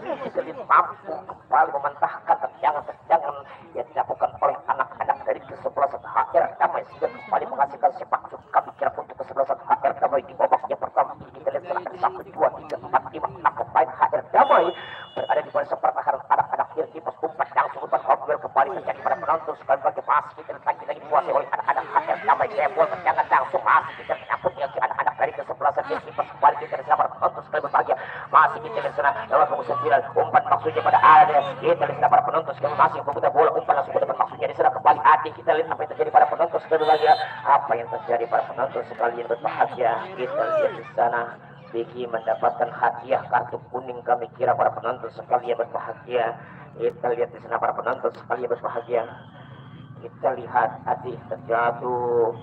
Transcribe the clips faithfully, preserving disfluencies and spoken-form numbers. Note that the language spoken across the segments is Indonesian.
masih kita lihat mampu kembali mementahkan tendangan-tendangan yang dilakukan oleh anak-anak dari kesebelasan H R Damai sehingga kembali menghasilkan sepak suka pikiran untuk kesebelasan H R Damai di babak yang pertama ini. Kita lihat serangan satu dua tiga empat lima enam pemain H R Damai berada di barisan pertahanan anak-anak Irti pas umpat langsung umpan Hotwell kembali terjadi pada penonton sekali lagi masih kita lihat lagi lagi dikuasai oleh anak-anak H R Damai. Jebol tendangan langsung masih kita menyambut yang anak-anak dari kesebelasan Irti pas kembali kita lihat para penonton sekali berbahagia masih kita lihat sana lewat pukul sembilan umpan maksudnya pada ada kita lihat para penonton sekali masih mempunyai bola umpan langsung ke depan maksudnya di sana kembali Adi. Kita lihat apa yang terjadi pada penonton sekali berbahagia apa yang terjadi pada penonton sekalian berbahagia. Kita lihat di sana Vicky mendapatkan hadiah kartu kuning. Kami kira para penonton sekalian berbahagia. Kita lihat di sana para penonton sekalian berbahagia. Kita lihat Adi terjatuh.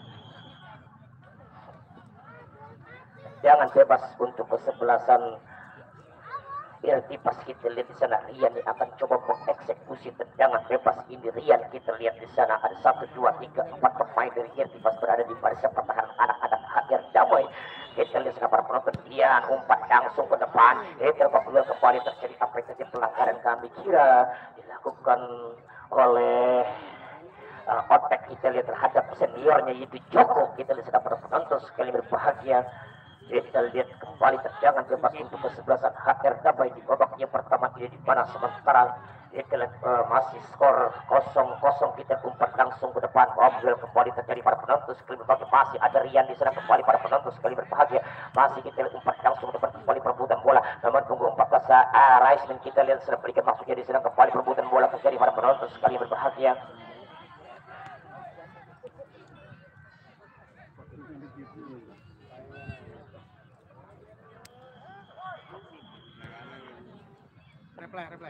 Jangan bebas untuk kesebelasan Irti pas kita lihat di sana Rian yang akan coba mengeksekusi tendangan bebas ini. Rian kita lihat di sana ada satu dua tiga empat pemain dari Irti pas berada di barisan pertahanan anak-anak H R Damai. Kita lihat sana para penonton Rian umpat langsung ke depan. Kita apabila kembali terjadi apa yang terjadi pelanggaran kami kira dilakukan oleh uh, Otek. Kita lihat terhadap seniornya yaitu Joko. Kita lihat sana para penonton sekali berbahagia. Kita lihat kembali tendangan bebas untuk kesebelasan H R Damai di babak yang pertama ini di mana sementara kita lihat uh, masih skor kosong kosong. Kita umpat langsung ke depan Obel kembali terjadi para penonton sekali berbahagia masih ada Rian di sana kembali para penonton sekali berbahagia masih kita lihat umpat langsung ke depan kembali perebutan bola nomor punggung empat belas uh, Rais dan kita lihat sudah berikan maksudnya di sana kembali perebutan bola terjadi para penonton sekali berbahagia. Reply, reply.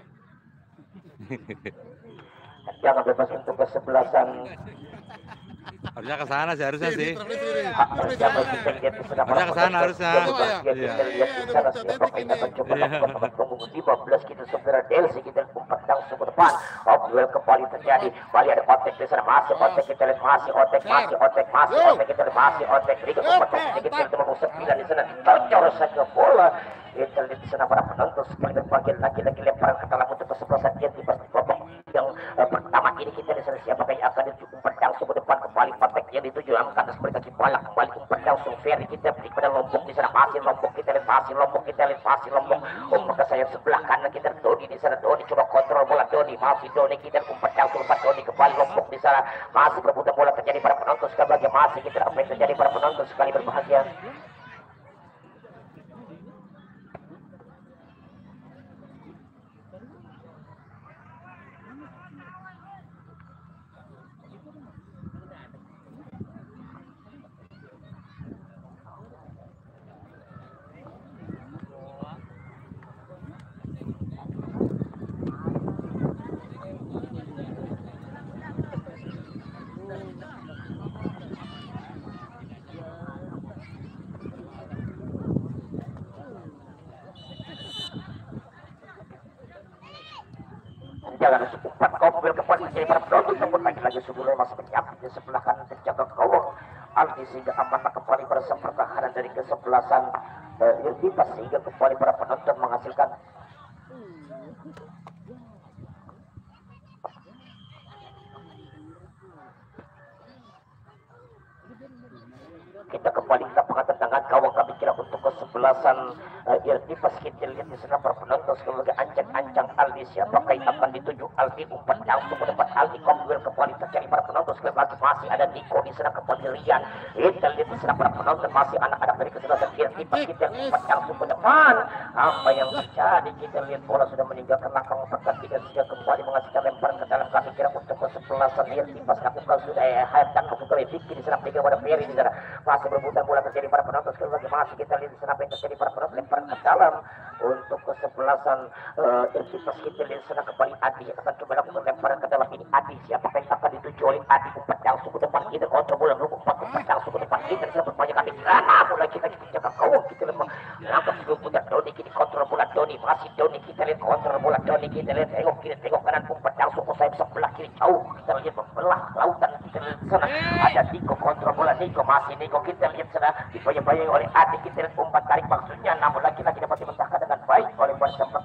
Jangan bebas untuk kesebelasan. Harusnya ke sana sih harusnya sih. Harusnya ke sana harusnya. Kita lihat di sana siapa yang akan coba lakukan punggung lima belas kita segera Delsi kita umpat langsung ke depan. Obel kembali terjadi. Kembali ada Otek di sana masih Otek kita lihat masih Otek masih Otek masih Otek kita lihat masih Otek. Rika umpat kita lihat nomor sembilan di sana tercor saja bola. Kita lihat di sana para penonton sekali berbagian lagi-lagi lemparan ke dalam untuk kesebelasan dia di babak yang uh, pertama ini. Kita lihat siapa yang akan diumpat langsung ke depan kembali Patek yang dituju angkat atas mereka Kipala kembali umpat langsung Ferry kita beri kepada Lombok di sana masih Lombok kita lihat masih Lombok kita lihat masih Lombok umpat ke sayap sebelah kanan kita Doni di sana Doni coba kontrol bola Doni masih Doni kita umpat langsung umpat Doni kembali Lombok di sana masih perebutan bola terjadi para penonton sekali berbahagia masih kita apa yang terjadi para penonton sekali berbahagia. Jangan umpat Obel kembali menjadi para penonton namun lagi-lagi sebelumnya masih menyambut di sebelah kanan terjaga gawang Aldi sehingga amanah kembali pada pertahanan dari kesebelasan uh, Irtipas sehingga kembali para penonton menghasilkan kita kembali ke lapangan tendangan gawang kami kira untuk kesebelasan uh, Irtipas. Kita lihat di sana para penonton sebagai ancang-ancang Aldi siapakah yang akan dituju Aldi umpat langsung ke depan Aldi Komwil kembali terjadi para penonton sekali lagi masih ada Niko di sana kembali Rian. Kita lihat di sana para penonton masih anak-anak dari kesebelasan Irtipas. Kita umpat langsung ke depan apa yang terjadi kita lihat bola sudah meninggalkan langkah umpat tidak sehingga kembali menghasilkan lemparan ke dalam kami kira untuk kesebelasan Irtipas lakukan sudah eh hayatan lakukan Vicky di sana pegang pada Ferry di sana masih berebutan bola terjadi para penonton sekali lagi masih kita lihat di sana apa yang terjadi para penonton lemparan ke dalam untuk kesebelasan uh, Irtipas. Kita lihat di sana kembali Adi akan coba lakukan lemparan ke dalam ini Adi siapakah yang akan dituju oleh Adi umpat langsung ke depan kita kontrol bola dulu umpat umpat langsung ke depan kita bisa berbanyak kami karena bola kita kita jaga gawang kita lemah langkah sebelum putar Doni kita kontrol bola Doni masih Doni kita lihat kontrol bola Doni kita lihat tengok kiri tengok kanan umpat langsung ke sayap sebelah kiri jauh kita lihat membelah lautan kita lihat di sana ada Niko kontrol bola Niko masih Niko kita lihat sana dibayang-bayang oleh Adi kita lihat umpat tarik maksudnya namun lagi-lagi dapat dimentahkan dengan baik oleh Barca